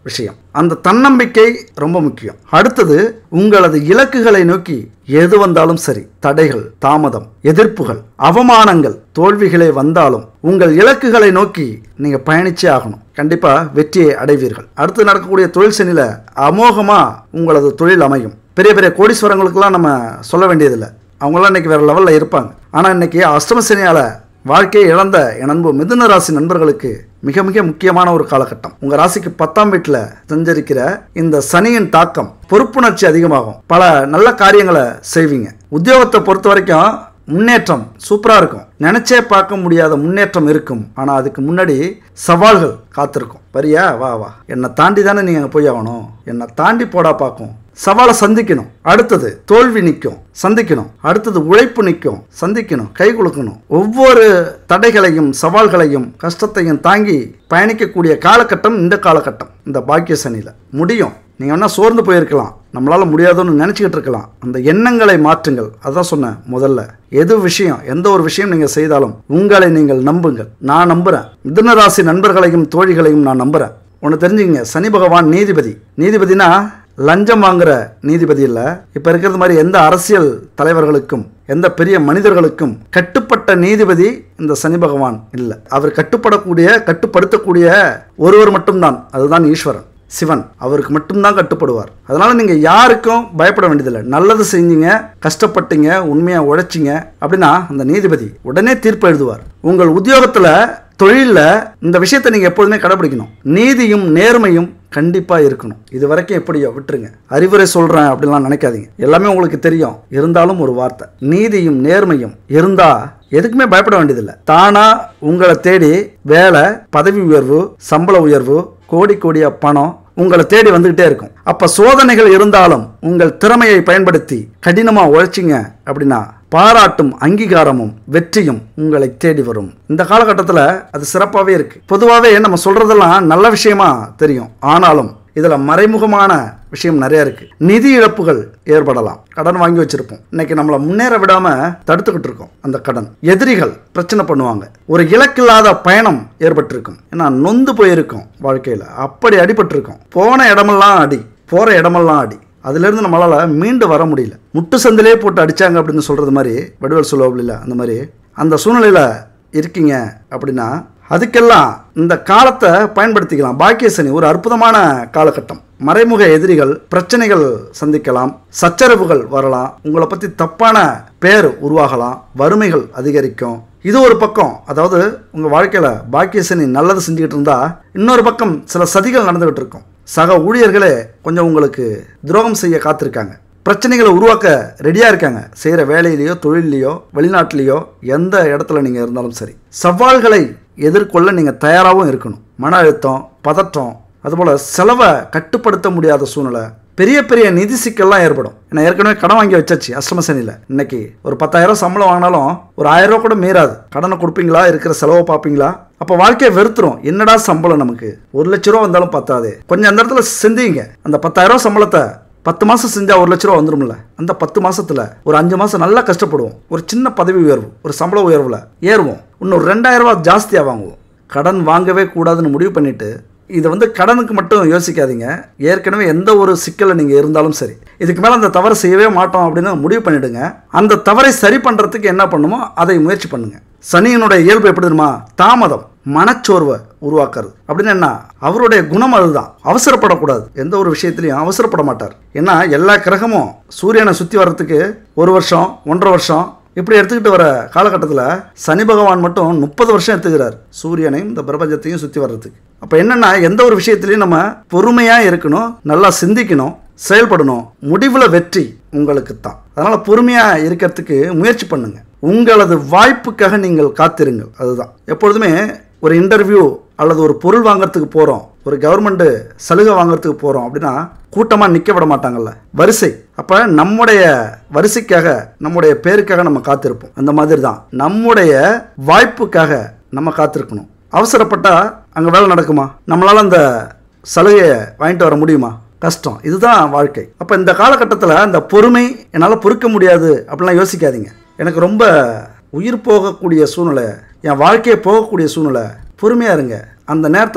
விஷயம். அந்த தன்னம்பிக்கை ரொம்ப முக்கியம். அடுத்தது, உங்களது இலக்குகளை நோக்கி எது வந்தாலும் சரி, தடைகள், தாமதம், எதிர்ப்புகள், அவமானங்கள், தோல்விகளே வந்தாலும் உங்கள் இலக்குகளை நோக்கி நீங்க பயணிச்சே ஆகணும். கண்டிப்பா வெற்றியை அடைவீர்கள். அடுத்து நடக்கக்கூடிய தொழில் சனியில அமோகமா உங்களது தொழில் அமையும். பெரிய பெரிய கோடீஸ்வரங்களுக்கெல்லாம் நம்ம சொல்ல வேண்டியதில்லை, அவங்களாம் இன்னைக்கு வேற லெவல்ல இருப்பாங்க. ஆனா இன்னைக்கு அஷ்டம சனியால வாழ்க்கையை இழந்த என் அன்பு மிதுன ராசி நண்பர்களுக்கு மிக மிக முக்கியமான ஒரு காலகட்டம். உங்க ராசிக்கு 10ஆம் வீட்டில் சஞ்சரிக்கிற இந்த சனியின் தாக்கம், பொறுப்புணர்ச்சி அதிகமாகும். பல நல்ல காரியங்களை செய்வீங்க. உத்தியோகத்தை பொறுத்த வரைக்கும் முன்னேற்றம் சூப்பரா இருக்கும். நினைச்சே பார்க்க முடியாத முன்னேற்றம் இருக்கும். ஆனா அதுக்கு முன்னாடி சவால்கள் காத்திருக்கும். வரியா, வா வா, என்னை தாண்டி தானே நீங்க அங்கே போய் ஆகணும், என்னை தாண்டி போடா பார்க்கும். சவாலை சந்திக்கணும். அடுத்தது தோல்வி நிற்கும், சந்திக்கணும். அடுத்தது உழைப்பு நிற்கும், சந்திக்கணும், கை கொடுக்கணும். ஒவ்வொரு தடைகளையும் சவால்களையும் கஷ்டத்தையும் தாங்கி பயணிக்கக்கூடிய காலகட்டம் இந்த காலகட்டம். இந்த பாக்கிய சனியில முடியும். நீங்கள் வேணால் சோர்ந்து போயிருக்கலாம், நம்மளால் முடியாதுன்னு நினச்சிக்கிட்டு இருக்கலாம். அந்த எண்ணங்களை மாற்றுங்கள். அதான் சொன்னேன் முதல்ல. எந்த ஒரு விஷயம் நீங்கள் செய்தாலும் உங்களை நீங்கள் நம்புங்கள். நான் நம்புகிறேன். மிதுன ராசி நண்பர்களையும் தோழிகளையும் நான் நம்புகிறேன். ஒன்று தெரிஞ்சுங்க, சனி பகவான் நீதிபதி. நீதிபதினா லஞ்சம் வாங்குற நீதிபதி இல்லை. இப்போ இருக்கிறது மாதிரி எந்த அரசியல் தலைவர்களுக்கும் எந்த பெரிய மனிதர்களுக்கும் கட்டுப்பட்ட நீதிபதி இந்த சனி பகவான் இல்லை. அவர் கட்டுப்படுத்தக்கூடிய ஒருவர் மட்டும்தான், அதுதான் ஈஸ்வரன், சிவன். அவருக்கு மட்டும்தான் கட்டுப்படுவார். அதனால நீங்க யாருக்கும் பயப்பட வேண்டியதில்லை. நல்லது செஞ்சீங்க, கஷ்டப்பட்டீங்க, உண்மையா உழைச்சிங்க அப்படின்னா அந்த நீதிபதி உடனே தீர்ப்பு எழுதுவார். உங்கள் உத்தியோகத்துல, தொழிலில் இந்த விஷயத்தை நீங்க எப்போதுமே கடைபிடிக்கணும். நீதியும் நேர்மையும் கண்டிப்பா இருக்கணும். இது வரைக்கும் எப்படியோ விட்டுருங்க. அறிவுரை சொல்றேன் அப்படிலாம் நினைக்காதீங்க. எல்லாமே உங்களுக்கு தெரியும். இருந்தாலும் ஒரு வார்த்தை, நீதியும் நேர்மையும் இருந்தா எதுக்குமே பயப்பட வேண்டியதில்லை. தானா உங்களை தேடி வேலை, பதவி உயர்வு, சம்பள உயர்வு, கோடி கோடியா பணம் உங்களை தேடி வந்துகிட்டே இருக்கும். அப்ப சோதனைகள் இருந்தாலும் உங்கள் திறமையை பயன்படுத்தி கடினமா உழைச்சிங்க அப்படின்னா பாராட்டும் அங்கீகாரமும் வெற்றியும் உங்களை தேடி வரும். இந்த காலகட்டத்தில் அது சிறப்பாகவே இருக்கு. பொதுவாகவே நம்ம சொல்றதெல்லாம் நல்ல விஷயமா தெரியும். ஆனாலும் இதுல மறைமுகமான விஷயம் நிறைய இருக்கு. நிதி இழப்புகள் ஏற்படலாம். கடன் வாங்கி வச்சிருப்போம், இன்னைக்கு நம்மளை முன்னேற விடாம தடுத்துக்கிட்டு இருக்கோம். அந்த கடன், எதிரிகள் பிரச்சனை பண்ணுவாங்க. ஒரு இலக்கில்லாத பயணம் ஏற்பட்டிருக்கும். ஏன்னா நொந்து போயிருக்கும் வாழ்க்கையில, அப்படி அடிபட்டிருக்கும். போன இடமெல்லாம் அடி. அதுலேருந்து நம்மளால் மீண்டு வர முடியல. முட்டு சந்திலே போட்டு அடித்தாங்க அப்படின்னு சொல்கிறது மாதிரி, வடிவல் சொல்லுவாங்க இல்லை, அந்த மாதிரி அந்த சூழ்நிலையில் இருக்கீங்க அப்படின்னா அதுக்கெல்லாம் இந்த காலத்தை பயன்படுத்திக்கலாம். பாக்கிய சனி ஒரு அற்புதமான காலகட்டம். மறைமுக எதிரிகள், பிரச்சனைகள் சந்திக்கலாம், சச்சரவுகள் வரலாம், உங்களை பற்றி தப்பான பேர் உருவாகலாம், வறுமைகள் அதிகரிக்கும். இது ஒரு பக்கம். அதாவது உங்கள் வாழ்க்கையில் பாக்கிய சனி நல்லது செஞ்சுக்கிட்டு இருந்தா, இன்னொரு பக்கம் சில சதிகள் நடந்துகிட்டு இருக்கும். சக ஊழியர்களே கொஞ்சம் உங்களுக்கு துரோகம் செய்ய காத்திருக்காங்க, பிரச்சனைகளை உருவாக்க ரெடியாக இருக்காங்க. செய்கிற வேலையிலையோ, தொழிலையோ, வெளிநாட்டிலையோ, எந்த இடத்துல நீங்கள் இருந்தாலும் சரி, சவால்களை எதிர்கொள்ள நீங்கள் தயாராகவும் இருக்கணும். மன அழுத்தம், பதற்றம், அதுபோல் செலவை கட்டுப்படுத்த முடியாத சூழ்நிலை, பெரிய பெரிய நிதி சிக்கல்லாம் ஏற்படும். ஏன்னா ஏற்கனவே கடன் வாங்கி வச்சாச்சு அஷ்டம சனியில். இன்னைக்கு ஒரு 10,000 சம்பளம் வாங்கினாலும் ஒரு 1000 ரூபா கூட மீறாது. கடனை கொடுப்பீங்களா, இருக்கிற செலவை பார்ப்பீங்களா? அப்போ வாழ்க்கையை வெறுத்துரும். என்னடா சம்பளம், நமக்கு 1 லட்ச ரூபா வந்தாலும் பத்தாது. கொஞ்சம் அந்த இடத்துல சிந்திங்க. அந்த 10,000 சம்பளத்தை 10 மாதம் செஞ்சா 1 லட்ச ரூபா வந்துடும்ல. அந்த 10 மாதத்தில் ஒரு 5 மாதம் நல்லா கஷ்டப்படுவோம். ஒரு சின்ன பதவி உயர்வு, ஒரு சம்பள உயர்வில் ஏறுவோம். இன்னும் 2000 ரூபா ஜாஸ்தியாக வாங்குவோம். கடன் வாங்கவே கூடாதுன்னு முடிவு பண்ணிட்டு, இதை கடனுக்கு மட்டும் யோசிக்காதீங்க. ஏற்கனவே எந்த ஒரு சிக்கலை நீங்கள் இருந்தாலும் சரி, இதுக்கு மேலே அந்த தவறை செய்யவே மாட்டோம் அப்படின்னு முடிவு பண்ணிவிடுங்க. அந்த தவறை சரி பண்ணுறதுக்கு என்ன பண்ணுமோ அதை முயற்சி பண்ணுங்கள். சனியினுடைய இயல்பு எப்படி தெரியுமா? தாமதம், மனச்சோர்வை உருவாக்குறது. அப்படின்னு என்ன, அவருடைய குணம் அதுதான். அவசரப்படக்கூடாது. எந்த ஒரு விஷயத்திலையும் அவசரப்பட மாட்டார். ஏன்னா எல்லா கிரகமும் சூரியனை சுற்றி வர்றதுக்கு 1 வருஷம், 1.5 வருஷம் இப்படி எடுத்துக்கிட்டு வர காலகட்டத்தில் சனி பகவான் மட்டும் 30 வருஷம் எடுத்துக்கிறார் சூரியனையும் இந்த பிரபஞ்சத்தையும் சுற்றி வர்றதுக்கு. அப்போ என்னன்னா, எந்த ஒரு விஷயத்திலையும் நம்ம பொறுமையாக இருக்கணும், நல்லா சிந்திக்கணும், செயல்படணும். முடிவில் வெற்றி உங்களுக்கு தான். அதனால் பொறுமையாக இருக்கிறதுக்கு முயற்சி பண்ணுங்க. உங்களது வாய்ப்புக்காக நீங்கள் காத்திருங்கள். அதுதான் எப்பொழுதுமே. ஒரு இன்டர்வியூ அல்லது ஒரு பொருள் வாங்கிறதுக்கு போகிறோம், ஒரு கவர்மெண்ட் சலுகை வாங்கிறதுக்கு போகிறோம் அப்படின்னா கூட்டமாக நிற்க விட மாட்டாங்கல்ல, வரிசை. அப்போ நம்முடைய வரிசைக்காக, நம்முடைய பேருக்காக நம்ம காத்திருப்போம். அந்த மாதிரி தான் நம்முடைய வாய்ப்புக்காக நம்ம காத்திருக்கணும். அவசரப்பட்டால் அங்கே வேலை நடக்குமா? நம்மளால் அந்த சலுகையை வாங்கிட்டு வர முடியுமா? கஷ்டம். இதுதான் வாழ்க்கை. அப்போ இந்த காலகட்டத்தில் அந்த பொறுமை என்னால் பொறுக்க முடியாது அப்படிலாம் யோசிக்காதீங்க. எனக்கு ரொம்ப உயிர் போகக்கூடிய சூழ்நிலை, என் வாழ்க்கையை போகக்கூடிய சூழ்நிலை, பொறுமையாக இருங்க. அந்த நேரத்தில்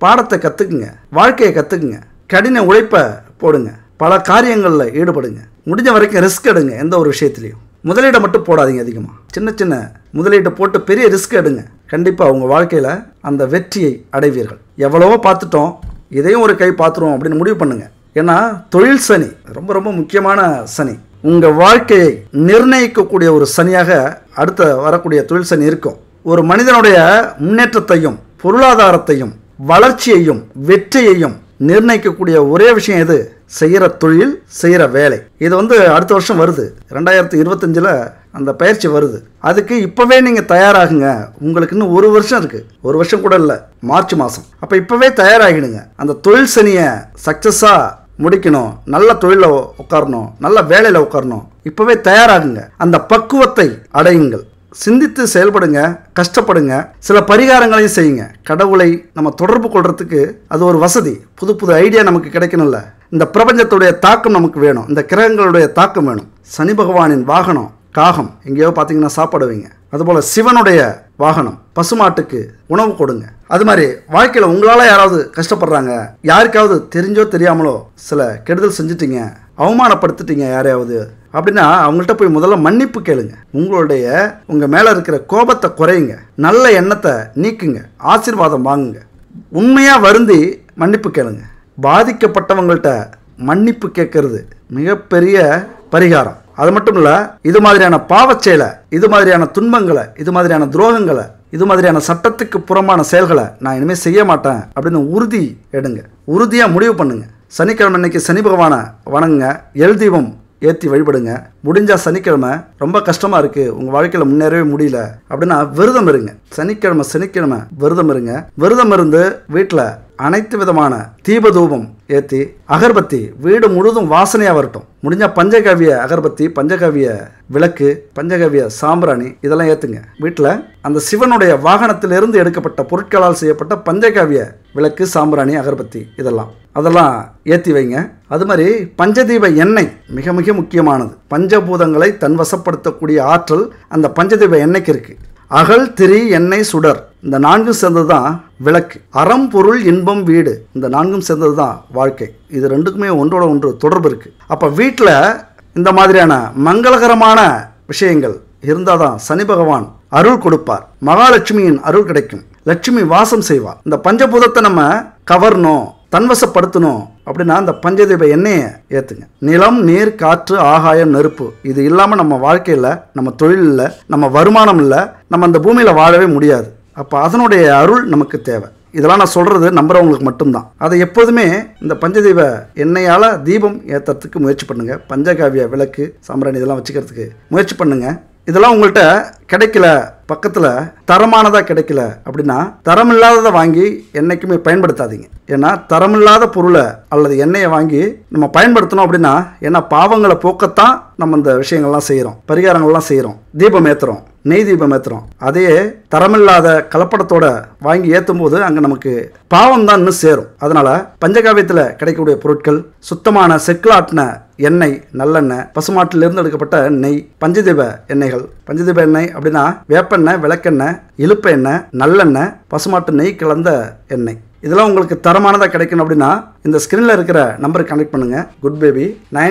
பாடத்தை கற்றுக்குங்க, வாழ்க்கையை கற்றுக்குங்க, கடின உழைப்பை போடுங்க, பல காரியங்களில் ஈடுபடுங்க, முடிஞ்ச வரைக்கும் ரிஸ்க் எடுங்க. எந்த ஒரு விஷயத்துலையும் முதலீடை மட்டும் போடாதீங்க. அதிகமாக சின்ன சின்ன முதலீட்டை போட்டு பெரிய ரிஸ்க் எடுங்க. கண்டிப்பாக உங்கள் வாழ்க்கையில் அந்த வெற்றியை அடைவீர்கள். எவ்வளவோ பார்த்துட்டோம், இதையும் ஒரு கை பார்த்துருவோம் அப்படின்னு முடிவு பண்ணுங்க. ஏன்னா தொழில் சனி ரொம்ப ரொம்ப முக்கியமான சனி. உங்கள் வாழ்க்கையை நிர்ணயிக்கக்கூடிய ஒரு சனியாக அடுத்த வரக்கூடிய தொழில் சனி இருக்கும். ஒரு மனிதனுடைய முன்னேற்றத்தையும் பொருளாதாரத்தையும் வளர்ச்சியையும் வெற்றியையும் நிர்ணயிக்கக்கூடிய ஒரே விஷயம் எது? செய்கிற தொழில், செய்கிற வேலை. இது அடுத்த வருஷம் வருது, 2025 அந்த பயிற்சி வருது. அதுக்கு இப்போவே நீங்கள் தயாராகுங்க. உங்களுக்கு இன்னும் ஒரு வருஷம் இருக்குது, ஒரு வருஷம் கூட இல்லை, மார்ச் மாதம். அப்போ இப்போவே தயாராகிடுங்க. அந்த தொழில் சனியை சக்ஸஸாக முடிக்கணும், நல்ல தொழிலில் உட்காரணும், நல்ல வேலையில் உட்காரணும். இப்போவே தயாராகுங்க. அந்த பக்குவத்தை அடையுங்கள். சிந்தித்து செயல்படுங்க, கஷ்டப்படுங்க, சில பரிகாரங்களையும் செய்யுங்க. கடவுளை நம்ம தொடர்பு கொள்றதுக்கு அது ஒரு வசதி. புது புது ஐடியா நமக்கு கிடைக்கணும்ல. இந்த பிரபஞ்சத்துடைய தாக்கம் நமக்கு வேணும், இந்த கிரகங்களுடைய தாக்கம் வேணும். சனி பகவானின் வாகனம் காகம், எங்கேயோ பார்த்தீங்கன்னா சாப்பிடுவீங்க. அதுபோல் சிவனுடைய வாகனம் பசுமாட்டுக்கு உணவு கொடுங்க. அது மாதிரி வாழ்க்கையில் உங்களால் யாராவது கஷ்டப்படுறாங்க, யாருக்காவது தெரிஞ்சோ தெரியாமலோ சில கெடுதல் செஞ்சிட்டீங்க, அவமானப்படுத்திட்டீங்க யாரையாவது அப்படின்னா அவங்கள்ட்ட போய் முதல்ல மன்னிப்பு கேளுங்க. உங்கள் மேலே இருக்கிற கோபத்தை குறையுங்க, நல்ல எண்ணத்தை நீக்குங்க, ஆசீர்வாதம் வாங்குங்க. உண்மையாக வருந்தி மன்னிப்பு கேளுங்க. பாதிக்கப்பட்டவங்கள்ட்ட மன்னிப்பு கேட்கறது மிகப்பெரிய பரிகாரம். அது மட்டும் இல்லை, இது மாதிரியான பாவச்செயலை, இது மாதிரியான துன்பங்களை, இது மாதிரியான துரோகங்களை, இது மாதிரியான சட்டத்துக்கு புறமான செயல்களை நான் இனிமேல் செய்ய மாட்டேன் அப்படின்னு உறுதி எடுங்க. உறுதியாக முடிவு பண்ணுங்க. சனிக்கிழமை அன்னைக்கு சனி பகவானை வணங்குங்க, எல் தீபம் ஏற்றி வழிபடுங்க. முடிஞ்சால் சனிக்கிழமை ரொம்ப கஷ்டமாக இருக்குது, உங்கள் வாழ்க்கையில் முன்னேறவே முடியல அப்படின்னா விரதம் இருங்க. சனிக்கிழமை விரதம் இருங்க. விரதம் இருந்து வீட்டில் அனைத்து விதமான தீபதூபம் ஏற்றி அகர்பத்தி வீடு முழுதும் வாசனையாக வரட்டும். முடிஞ்சால் பஞ்சகவிய அகர்பத்தி, பஞ்சகவிய விளக்கு, பஞ்சகவிய சாம்பிராணி இதெல்லாம் ஏற்றுங்க. வீட்டில் அந்த சிவனுடைய வாகனத்திலிருந்து எடுக்கப்பட்ட பொருட்களால் செய்யப்பட்ட பஞ்சகவிய விளக்கு, சாம்பிராணி, அகர்பத்தி அதெல்லாம் ஏற்றி வைங்க. அது மாதிரி பஞ்சதீப எண்ணெய் மிக மிக முக்கியமானது. பஞ்சபூதங்களை தன்வசப்படுத்தக்கூடிய ஆற்றல் அந்த பஞ்சதீப எண்ணெய்க்கு இருக்குது. அகல், திரி, எண்ணெய், சுடர் இந்த 4 சேர்ந்தது தான் விளக்கு. அறம், பொருள், இன்பம், வீடு இந்த 4 சேர்ந்தது தான் வாழ்க்கை. இது 2க்குமே ஒன்றோட ஒன்று தொடர்பு இருக்குது. அப்போ வீட்டில் இந்த மாதிரியான மங்களகரமான விஷயங்கள் இருந்தால் தான் சனி பகவான் அருள் கொடுப்பார். மகாலட்சுமியின் அருள் கிடைக்கும். லட்சுமி வாசம் செய்வார். இந்த பஞ்சபூதத்தை நம்ம கவரணும், தன்வசப்படுத்தணும் அப்படின்னா அந்த பஞ்சதீப எண்ணெயை ஏற்றுங்க. நிலம், நீர், காற்று, ஆகாயம், நெருப்பு இது இல்லாமல் நம்ம வாழ்க்கையில், நம்ம தொழில் இல்லை, நம்ம வருமானம் இல்லை, நம்ம அந்த பூமியில் வாழவே முடியாது. அப்போ அதனுடைய அருள் நமக்கு தேவை. இதெல்லாம் நான் சொல்கிறது நம்புறவங்களுக்கு மட்டும்தான். அதை எப்போதுமே இந்த பஞ்சதீப எண்ணெயால் தீபம் ஏற்றுறதுக்கு முயற்சி பண்ணுங்கள். பஞ்சகாவிய விளக்கு, சாம்பிராணி இதெல்லாம் வச்சுக்கிறதுக்கு முயற்சி பண்ணுங்கள். இதெல்லாம் உங்கள்கிட்ட கிடைக்கல, பக்கத்தில் தரமானதாக கிடைக்கல அப்படின்னா தரமில்லாததை வாங்கி என்றைக்குமே பயன்படுத்தாதீங்க. ஏன்னா தரமில்லாத பொருளை அல்லது எண்ணெயை வாங்கி நம்ம பயன்படுத்தணும் அப்படின்னா, ஏன்னா பாவங்களை போக்கத்தான் நம்ம இந்த விஷயங்கள்லாம் செய்கிறோம், பரிகாரங்கள்லாம் செய்கிறோம், தீபம் ஏற்றுறோம், நெய் தீபம் ஏற்றுறோம். அதையே தரமில்லாத கலப்படத்தோட வாங்கி ஏற்றும் போது அங்கே நமக்கு பாவம் தான் இன்னும் சேரும். அதனால் பஞ்சகாவியத்தில் கிடைக்கக்கூடிய பொருட்கள் சுத்தமான செக்கிலாட்டின எண்ணெய், நல்லெண்ணெய், பசுமாட்டிலிருந்து எடுக்கப்பட்ட நெய், பஞ்சதீப எண்ணெய்கள். பஞ்சதீப எண்ணெய் அப்படின்னா வேப்பெண்ணெய், விளக்கெண்ணெய், இலுப்ப எண்ணெய், நல்லெண்ணெய், பசுமாட்டு நெய் கலந்த எண்ணெய். இதெல்லாம் உங்களுக்கு தரமானதாக கிடைக்கணும் அப்படின்னா இந்த ஸ்க்ரீனில் இருக்கிற நம்பருக்கு கனெக்ட் பண்ணுங்கள். குட் பேபி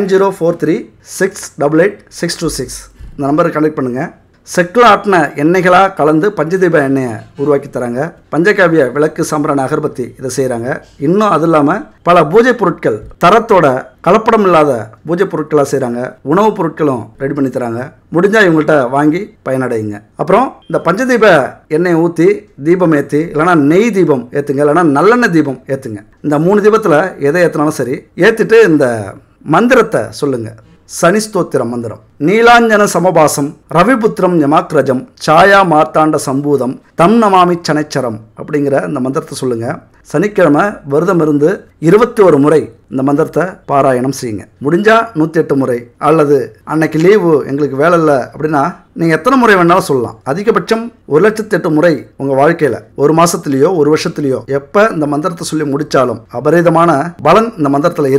9043688626 இந்த நம்பருக்கு கனெக்ட் பண்ணுங்கள். செக்கில் ஆட்டின எண்ணெய்களாக கலந்து பஞ்சதீப எண்ணெயை உருவாக்கி தராங்க. பஞ்சகாவிய விளக்கு, சாம்பிராணி, அகர்பத்தி இதை செய்கிறாங்க. இன்னும் அது இல்லாமல் பல பூஜை பொருட்கள் தரத்தோட கலப்படம் இல்லாத பூஜை பொருட்களாக செய்கிறாங்க. உணவுப் பொருட்களும் ரெடி பண்ணி தராங்க. முடிஞ்சால் இவங்கள்ட்ட வாங்கி பயனடையுங்க. அப்புறம் இந்த பஞ்சதீப எண்ணெயை ஊற்றி தீபம் ஏற்றி, இல்லைனா நெய் தீபம் ஏற்றுங்க, இல்லைனா நல்லெண்ணெய் தீபம் ஏற்றுங்க. இந்த 3 தீபத்தில் எதை ஏற்றினாலும் சரி ஏற்றிட்டு இந்த மந்திரத்தை சொல்லுங்கள். சனி ஸ்தோத்திரம் மந்திரம். நீலாஞ்சன சமபாசம் ரவிபுத்திரம் யமாக்ரஜம் சாயா மார்த்தாண்ட சம்பூதம் தம் நமாமி சனைச்சரம் அப்படிங்கிற இந்த மந்திரத்தை சொல்லுங்கள். சனிக்கிழமை விரதம் இருந்து 21 முறை இந்த மந்திரத்தை பாராயணம் செய்யுங்க. முடிஞ்சால் 108 முறை, அல்லது அன்னைக்கு லீவு எங்களுக்கு வேலை இல்லை அப்படின்னா நீங்கள் எத்தனை முறை வேணாலும் சொல்லலாம். அதிகபட்சம் 1,08,000 முறை உங்கள் வாழ்க்கையில் ஒரு மாதத்துலேயோ ஒரு வருஷத்துலேயோ எப்போ இந்த மந்திரத்தை சொல்லி முடித்தாலும் அபரிதமான பலன் இந்த மந்திரத்தில் இருக்குது.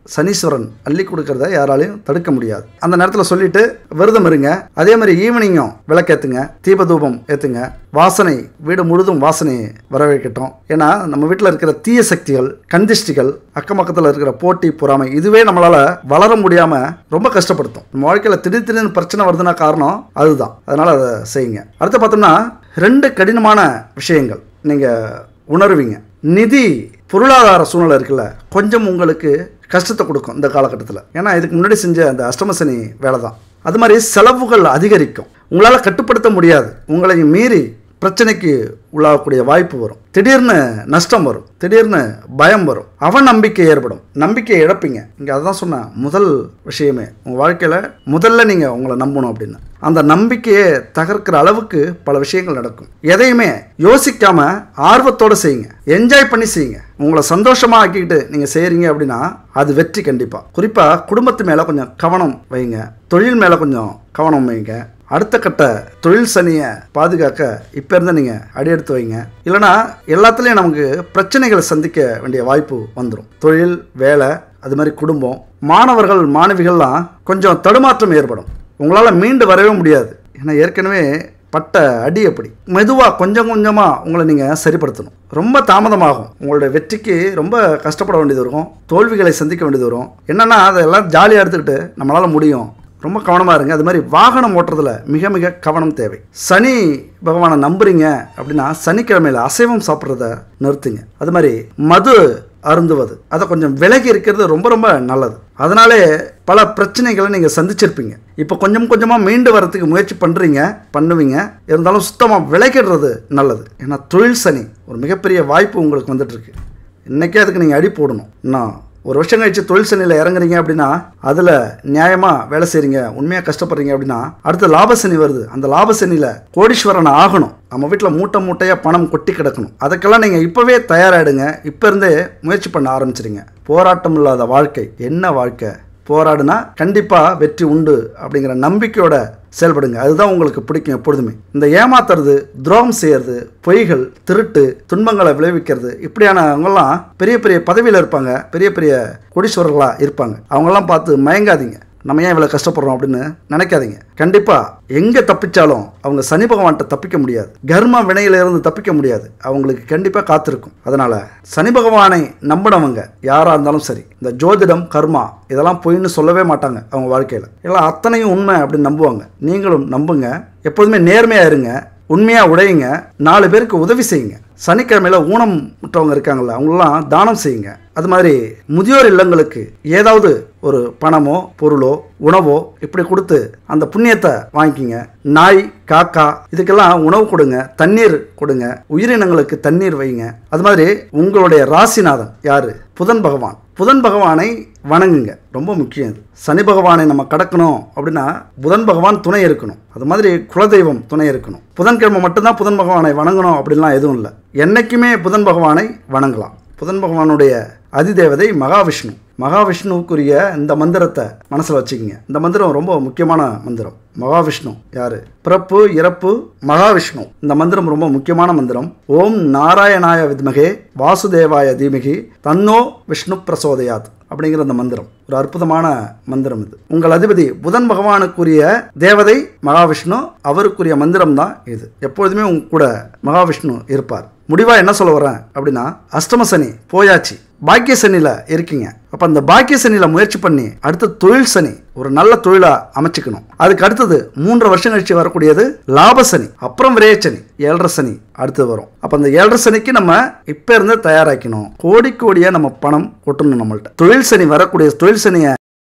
சனீஸ்வரன் அள்ளி கொடுக்கறத யாராலையும் தடுக்க முடியாது. அந்த நேரத்தில் சொல்லிட்டு விரதம் இருங்க. அதே மாதிரி ஈவினிங்கும் விளக்கேற்றுங்க, தீபதூபம் ஏற்றுங்க. வாசனை வீடு முழுதும் வாசனையை வரவேற்கட்டும். ஏன்னா நம்ம வீட்டில் இருக்கிற தீய சக்திகள், கந்திஷ்டிகள், அக்கம் பக்கத்தில் இருக்கிற போட்டி, பொறாமை, இதுவே நம்மளால வளர முடியாம ரொம்ப கஷ்டப்படுத்தும். நம்ம வாழ்க்கையில் திடீர்னு பிரச்சனை வருதுன்னா காரணம் அதுதான். அதனால அதை செய்யுங்க. அடுத்து பார்த்தோம்னா 2 கடினமான விஷயங்கள் நீங்க உணர்வீங்க. நிதி பொருளாதார சூழ்நிலை இருக்குல்ல, கொஞ்சம் உங்களுக்கு கஷ்டத்தை கொடுக்கும் இந்த காலகட்டத்தில். ஏன்னா இதுக்கு முன்னாடி செஞ்ச அந்த அஷ்டமசனி வேலை தான். அது மாதிரி செலவுகள் அதிகரிக்கும். உங்களால் கட்டுப்படுத்த முடியாது. உங்களை மீறி பிரச்சனைக்கு உள்ளாகக்கூடிய வாய்ப்பு வரும். திடீர்னு நஷ்டம் வரும், திடீர்னு பயம் வரும், அவநம்பிக்கை ஏற்படும், நம்பிக்கையை இழப்பீங்க. இங்கே அதுதான் சொன்னேன், முதல் விஷயமே உங்கள் வாழ்க்கையில் முதல்ல நீங்கள் உங்களை நம்பணும் அப்படின்னு. அந்த நம்பிக்கையை தகர்க்கிற அளவுக்கு பல விஷயங்கள் நடக்கும். எதையுமே யோசிக்காம ஆர்வத்தோடு செய்யுங்க, என்ஜாய் பண்ணி செய்யுங்க. உங்களை சந்தோஷமாக ஆக்கிக்கிட்டு நீங்கள் செய்கிறீங்க அப்படின்னா அது வெற்றி கண்டிப்பாக. குறிப்பாக குடும்பத்து மேலே கொஞ்சம் கவனம் வைங்க, தொழில் மேலே கொஞ்சம் கவனம் வைங்க. அடுத்த கட்ட தொழில் சனியை பாதுகாக்க இப்போ இருந்தால் நீங்கள் அடி எடுத்து வைங்க. இல்லைனா எல்லாத்துலேயும் நமக்கு பிரச்சனைகளை சந்திக்க வேண்டிய வாய்ப்பு வந்துடும். தொழில், வேலை, அது மாதிரி குடும்பம், மாணவர்கள், மாணவிகள்லாம் கொஞ்சம் தடுமாற்றம் ஏற்படும். உங்களால் மீண்டு வரவே முடியாது. ஏன்னா ஏற்கனவே பட்ட அடி அப்படி. மெதுவாக கொஞ்சம் கொஞ்சமாக உங்களை நீங்கள் சரிப்படுத்தணும். ரொம்ப தாமதமாகும். உங்களுடைய வெற்றிக்கு ரொம்ப கஷ்டப்பட வேண்டியது வரும், தோல்விகளை சந்திக்க வேண்டியது வரும். என்னென்னா அதெல்லாம் ஜாலியாக எடுத்துக்கிட்டு நம்மளால் முடியும். ரொம்ப கவனமாக இருங்க. அது மாதிரி வாகனம் ஓட்டுறதுல மிக மிக கவனம் தேவை. சனி பகவானை நம்புறீங்க அப்படின்னா சனிக்கிழமையில் அசைவம் சாப்பிட்றத நிறுத்துங்க. அது மாதிரி மது அருந்துவது அதை கொஞ்சம் விலகி இருக்கிறது ரொம்ப ரொம்ப நல்லது. அதனாலே பல பிரச்சனைகளை நீங்கள் சந்திச்சிருப்பீங்க. இப்போ கொஞ்சம் கொஞ்சமாக மீண்டு வரத்துக்கு முயற்சி பண்ணுவீங்க. இருந்தாலும் சுத்தமாக விலகிடுறது நல்லது. ஏன்னா தொழில் சனி ஒரு மிகப்பெரிய வாய்ப்பு உங்களுக்கு வந்துட்டுருக்கு. இன்றைக்கே அதுக்கு நீங்கள் அடி போடணும். இன்னும் ஒரு வருஷம் கழிச்சு தொழில் சனியில் இறங்குறீங்க அப்படின்னா அதில் நியாயமாக வேலை செய்கிறீங்க, உண்மையாக கஷ்டப்படுறீங்க அப்படின்னா அடுத்து லாபசனி வருது. அந்த லாபசனியில் கோடீஸ்வரன் ஆகணும். நம்ம வீட்டில் மூட்டை மூட்டையாக பணம் கொட்டி கிடக்கணும். அதுக்கெல்லாம் நீங்கள் இப்போவே தயாராகிடுங்க. இப்போ இருந்தே முயற்சி பண்ண ஆரம்பிச்சிடுங்க. போராட்டம் இல்லாத வாழ்க்கை என்ன வாழ்க்கை? போராடுனா கண்டிப்பாக வெற்றி உண்டு அப்படிங்கிற நம்பிக்கையோட செயல்படுங்க. அதுதான் உங்களுக்கு பிடிக்கும் எப்பொழுதுமே. இந்த ஏமாத்துறது, துரோகம் செய்யறது, பொய்கள், திருட்டு, துன்பங்களை விளைவிக்கிறது, இப்படியானவங்கெல்லாம் பெரிய பெரிய பதவியில் இருப்பாங்க, பெரிய பெரிய கோடீஸ்வரர்களாக இருப்பாங்க. அவங்கெல்லாம் பார்த்து மயங்காதீங்க. நம்ம ஏன் இவ்வளோ கஷ்டப்படுறோம் அப்படின்னு நினைக்காதீங்க. கண்டிப்பாக எங்கே தப்பிச்சாலும் அவங்க சனி பகவான்கிட்ட தப்பிக்க முடியாது. கர்ம வினையிலிருந்து தப்பிக்க முடியாது. அவங்களுக்கு கண்டிப்பாக காத்திருக்கும். அதனால் சனி பகவானை நம்பினவங்க யாராக இருந்தாலும் சரி, இந்த ஜோதிடம், கர்மா இதெல்லாம் பொய்ன்னு சொல்லவே மாட்டாங்க. அவங்க வாழ்க்கையில் எல்லாம் அத்தனையும் உண்மை அப்படின்னு நம்புவாங்க. நீங்களும் நம்புங்க. எப்போதுமே நேர்மையாக இருங்க, உண்மையாக உடையுங்க, 4 பேருக்கு உதவி செய்யுங்க. சனிக்கிழமையில் ஊனம் விட்டவங்க இருக்காங்கல்ல, அவங்களெலாம் தானம் செய்யுங்க. அது மாதிரி முதியோர் இல்லங்களுக்கு ஏதாவது ஒரு பணமோ பொருளோ உணவோ இப்படி கொடுத்து அந்த புண்ணியத்தை வாங்கிக்கிங்க. நாய், காக்கா இதுக்கெல்லாம் உணவு கொடுங்க, தண்ணீர் கொடுங்க, உயிரினங்களுக்கு தண்ணீர் வைங்க. அது மாதிரி உங்களுடைய ராசிநாதன் யாரு? புதன் பகவான். புதன் பகவானை வணங்குங்க. ரொம்ப முக்கியம் இது. சனி பகவானை நம்ம கடக்கணும் அப்படின்னா புதன் பகவான் துணை இருக்கணும். அது மாதிரி குலதெய்வம் துணை இருக்கணும். புதன்கிழமை மட்டும்தான் புதன் பகவானை வணங்கணும் அப்படின்லாம் எதுவும் இல்லை. என்னைக்குமே புதன் பகவானை வணங்கலாம். புதன் பகவானுடைய அதிதேவதை மகாவிஷ்ணு. மகாவிஷ்ணுவுக்குரிய இந்த மந்திரத்தை மனசில் வச்சுக்கிங்க. இந்த மந்திரம் ரொம்ப முக்கியமான மந்திரம். மகாவிஷ்ணு யாரு? பிறப்பு, இறப்பு, மகாவிஷ்ணு. இந்த மந்திரம் ரொம்ப முக்கியமான மந்திரம். ஓம் நாராயணாய வித்மகே வாசுதேவாய தீமகி தன்னோ விஷ்ணு பிரசோதயாத் அப்படிங்கிற அந்த மந்திரம் ஒரு அற்புதமான மந்திரம் இது. உங்கள் அதிபதி புதன் பகவானுக்குரிய தேவதை மகாவிஷ்ணு, அவருக்குரிய மந்திரம் தான் இது. எப்பொழுதுமே உங்க கூட மகாவிஷ்ணு இருப்பார். முடிவாக என்ன சொல்ல வரேன் அப்படின்னா, அஷ்டம சனி போயாச்சு, பாக்கிய சனியில் இருக்கீங்க. அப்போ அந்த பாக்கிய சனியில் முயற்சி பண்ணி அடுத்து தொழில் சனி ஒரு நல்ல தொழிலாக அமைச்சிக்கணும். அதுக்கு அடுத்தது 3 வருஷம் கழிச்சு வரக்கூடியது லாப சனி, அப்புறம் விரய சனி, 7.5 சனி அடுத்து வரும். அப்போ அந்த 7.5 சனிக்கு நம்ம இப்போ இருந்து தயாராக்கணும். கோடி கோடியாக நம்ம பணம் கொட்டணும் நம்மள்ட்ட. தொழில் சனி வரக்கூடிய தொழில் சனியை